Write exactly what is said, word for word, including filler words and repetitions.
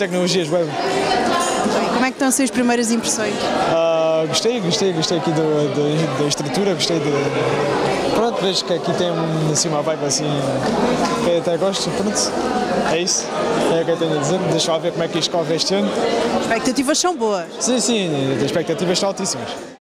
tecnologias web. Como é que estão as suas primeiras impressões? Uh, gostei, gostei, gostei aqui do, do, da estrutura, gostei de... Pronto, vejo que aqui tem um, assim, uma vibe assim, que eu até gosto, pronto, é isso, é o que eu tenho a dizer, deixa lá ver como é que isto corre este ano. As expectativas são boas. Sim, sim, as expectativas estão altíssimas.